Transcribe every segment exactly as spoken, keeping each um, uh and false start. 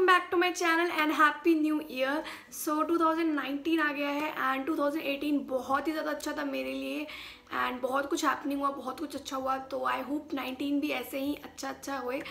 Back to my channel and happy new year. So two thousand nineteen आ गया है and two thousand eighteen बहुत ही ज़्यादा अच्छा था मेरे लिए एंड बहुत कुछ हैपनिंग हुआ, बहुत कुछ अच्छा हुआ। तो आई होप नाइनटीन भी ऐसे ही अच्छा अच्छा होए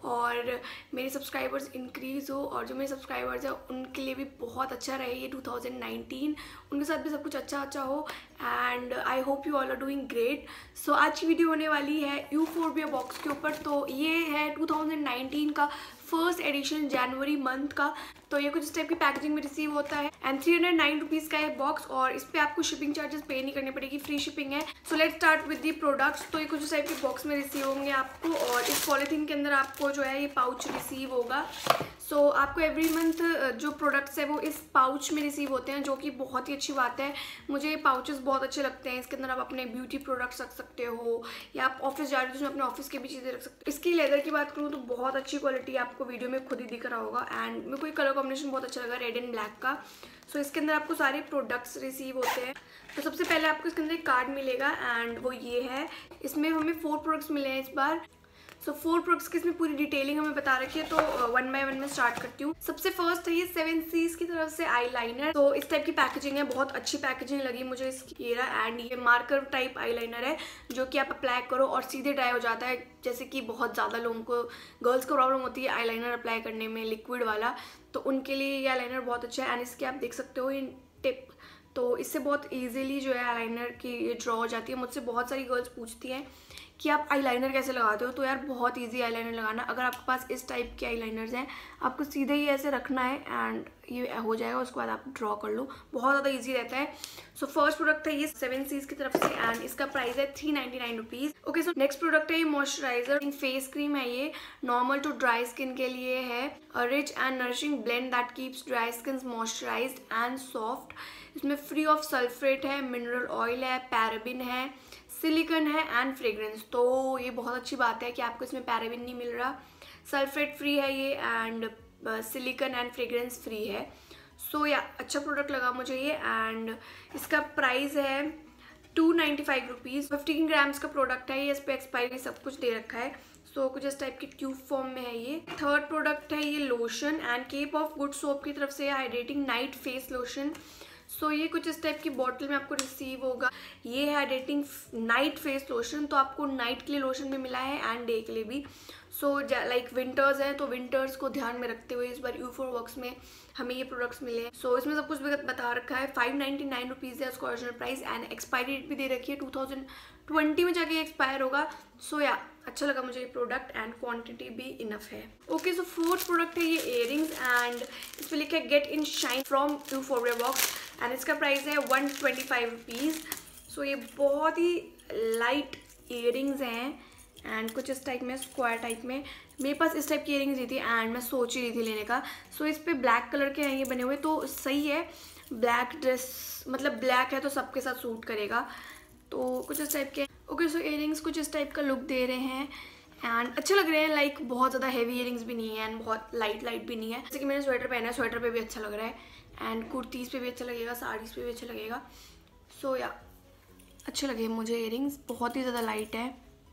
और मेरे सब्सक्राइबर्स इंक्रीज़ हो और जो मेरे सब्सक्राइबर्स हैं उनके लिए भी बहुत अच्छा रहे ये टू थाउजेंड नाइनटीन, उनके साथ भी सब कुछ अच्छा अच्छा हो and I hope you all are doing great. So आज की वीडियो होने वाली है यूफोर्बिया बॉक्स के ऊपर। तो ये है टू थाउजेंड नाइनटीन का फर्स्ट एडिशन जनवरी मंथ का। तो ये कुछ इस टाइप की पैकेजिंग में रिसीव होता है and three hundred nine rupees का है बॉक्स और इस पर आपको शिपिंग चार्जेस पे नहीं करने पड़ेगी, फ्री शिपिंग है। So let's start with the products. तो ये कुछ इस टाइप के बॉक्स में रिसीव होंगे आपको और इस पॉलीथीन के अंदर आपको जो है ये पाउच रिसीव होगा। सो so, आपको एवरी मंथ जो प्रोडक्ट्स है वो इस पाउच में रिसीव होते हैं, जो कि बहुत ही अच्छी बात है। मुझे ये पाउचेस बहुत अच्छे लगते हैं। इसके अंदर आप अपने ब्यूटी प्रोडक्ट्स रख सकते हो या आप ऑफिस जा रहे हो तो उसमें अपने ऑफिस की भी चीज़ें रख सकते हो। इसकी लेदर की बात करूँ तो बहुत अच्छी क्वालिटी आपको वीडियो में खुद ही दिख रहा होगा एंड मेरे को ये कलर कॉम्बिनेशन बहुत अच्छा लगा, रेड एंड ब्लैक का। सो so, इसके अंदर आपको सारे प्रोडक्ट्स रिसीव होते हैं। तो सबसे पहले आपको इसके अंदर एक कार्ड मिलेगा एंड वो ये है। इसमें हमें फोर प्रोडक्ट्स मिले हैं इस बार। सो फोर प्रोडक्ट्स की इसमें पूरी डिटेलिंग हमें बता रखी है, तो वन बाय वन में स्टार्ट करती हूँ। सबसे फर्स्ट है ये सेवन सीज की तरफ से आई लाइनर। तो इस टाइप की पैकेजिंग है, बहुत अच्छी पैकेजिंग लगी मुझे इसकी। ये रहा एंड ये मार्कर टाइप आई लाइनर है जो कि आप अप्लाई करो और सीधे ड्राई हो जाता है। जैसे कि बहुत ज़्यादा लोगों को, गर्ल्स को प्रॉब्लम होती है आई लाइनर अप्लाई करने में लिक्विड वाला, तो उनके लिए ये आई लाइनर बहुत अच्छा है। एंड इसके आप देख सकते हो ये टिप, तो इससे बहुत ईजिली जो है आई लाइनर की ये ड्रॉ हो जाती है। मुझसे बहुत सारी गर्ल्स पूछती हैं कि आप आईलाइनर कैसे लगाते हो, तो यार बहुत इजी आईलाइनर लगाना। अगर आपके पास इस टाइप के आईलाइनर्स हैं, आपको सीधे ही ऐसे रखना है एंड ये हो जाएगा, उसके बाद आप ड्रॉ कर लो, बहुत ज़्यादा इजी रहता है। सो फर्स्ट प्रोडक्ट है ये सेवन सीज की तरफ से एंड इसका प्राइस है three ninety nine rupees. Okay, so next product है ये मॉइस्चराइजर फेस क्रीम है। ये नॉर्मल टू ड्राई स्किन के लिए है। Rich and nourishing blend that keeps dry skin moisturised and soft. इसमें फ्री ऑफ सल्फेट है, मिनरल ऑयल है, पैराबिन है, सिलिकॉन है एंड फ्रेग्रेंस। तो ये बहुत अच्छी बात है कि आपको इसमें पैराबिन नहीं मिल रहा, सल्फेट फ्री है ये and silicone and fragrance free है। सो so, या yeah, अच्छा प्रोडक्ट लगा मुझे ये एंड इसका प्राइस है two ninety five rupees. Fifteen grams का प्रोडक्ट है ये, इस पर एक्सपायरी सब कुछ दे रखा है। सो so, कुछ इस टाइप की ट्यूब फॉर्म में है ये। थर्ड प्रोडक्ट है ये lotion and cape of good soap की तरफ से hydrating night face lotion. So so, ये कुछ इस टाइप की बॉटल में आपको रिसीव होगा। ये है हाइड्रेटिंग नाइट फेस लोशन, तो आपको नाइट के लिए लोशन भी मिला है एंड डे के लिए भी। सो लाइक विंटर्स हैं तो विंटर्स को ध्यान में रखते हुए इस बार यूफोर वर्क्स में हमें ये प्रोडक्ट्स मिले हैं। सो so, इसमें सब कुछ बता रखा है। फाइव नाइन्टी नाइन रुपीज़ है उसका original price and expiry date भी दे रखी है, टू थाउजेंड ट्वेंटी में जाके एक्सपायर होगा। सो so, या yeah, अच्छा लगा मुझे ये प्रोडक्ट एंड क्वांटिटी भी इनफ है। ओके, सो फोर्थ प्रोडक्ट है ये इयररिंग्स एंड इस पर लिखा है get in shine from Euphoria box and इसका प्राइस है one twenty five rupees. So ये बहुत ही लाइट इयररिंग्स हैं एंड कुछ इस टाइप में स्क्वायर टाइप में। मेरे पास इस टाइप की इयररिंग्स थी एंड मैं सोच ही रही थी लेने का। सो so, इस पर ब्लैक कलर के हैं ये बने हुए, तो सही है। ब्लैक ड्रेस मतलब ब्लैक है तो सबके साथ सूट करेगा, तो कुछ इस टाइप के। ओके, सो इयररिंग्स कुछ इस टाइप का लुक दे रहे हैं एंड अच्छे लग रहे हैं। लाइक बहुत ज़्यादा हैवी इयररिंग्स भी नहीं है एंड बहुत लाइट लाइट भी नहीं है। जैसे कि मैंने स्वेटर पहना है, स्वेटर पे भी अच्छा लग रहा है एंड कुर्तीज़ पे भी अच्छा लगेगा, साड़ीज़ पे भी अच्छा लगेगा। सो so, या yeah, अच्छे लगे मुझे इयररिंग्स, बहुत ही ज़्यादा लाइट है।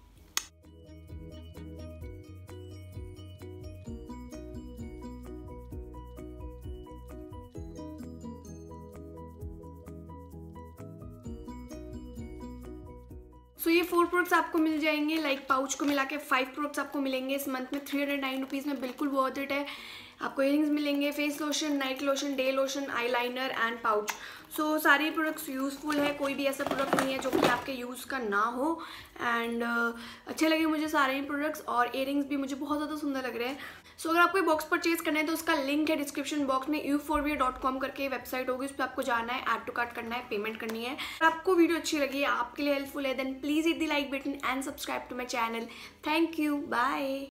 सो so, ये फोर प्रोडक्ट्स आपको मिल जाएंगे, लाइक पाउच को मिला के फाइव प्रोडक्ट्स आपको मिलेंगे इस मंथ में। थ्री हंड्रेड नाइन रुपीज़ में बिल्कुल वर्थ इट है। आपको इयररिंग्स मिलेंगे, face lotion, night lotion, day lotion, eyeliner and pouch. So सारे प्रोडक्ट्स यूज़फुल है, कोई भी ऐसा प्रोडक्ट नहीं है जो कि आपके यूज़ का ना हो एंड uh, अच्छे लगे मुझे सारे प्रोडक्ट्स और इयररिंग्स भी मुझे बहुत ज़्यादा सुंदर लग रहे हैं। सो so, अगर आपको बॉक्स परचेज करना है तो उसका लिंक है डिस्क्रिप्शन बॉक्स में। यूफोर्बिया डॉट कॉम करके वेबसाइट होगी, उस पर आपको जाना है, ऐड टू कार्ट करना है, पेमेंट करनी है। अगर आपको वीडियो अच्छी लगी है, आपके लिए हेल्पफुल है, then please hit the like button and subscribe to my channel. Thank you, bye.